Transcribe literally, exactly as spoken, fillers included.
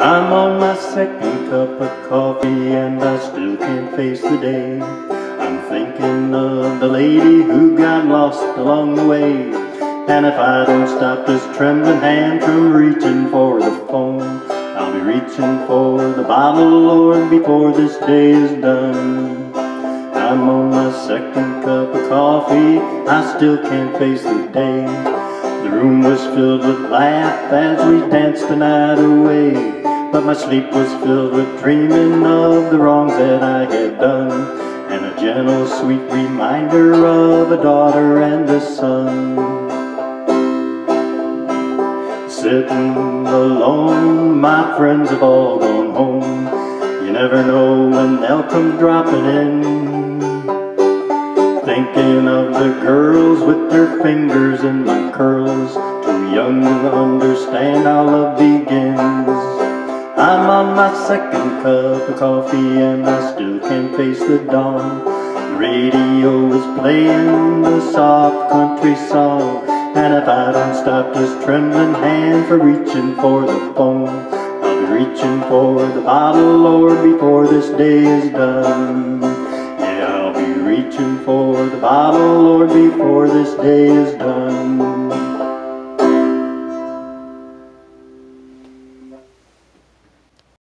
I'm on my second cup of coffee and I still can't face the day. I'm thinking of the lady who got lost along the way. And if I don't stop this trembling hand from reaching for the phone, I'll be reaching for the bottle, Lord, before this day is done. I'm on my second cup of coffee, I still can't face the day. The room was filled with laughter as we danced the night away, but my sleep was filled with dreaming of the wrongs that I had done, and a gentle, sweet reminder of a daughter and a son. Sitting alone, my friends have all gone home. You never know when they'll come dropping in. Thinking of the girls with their fingers in my curls, too young to understand how love begins. I'm on my second cup of coffee and I still can't face the dawn. The radio is playing the soft country song, and if I don't stop this trembling hand for reaching for the phone, I'll be reaching for the bottle, Lord, before this day is done. Yeah, I'll be reaching for the bottle, Lord, before this day is done.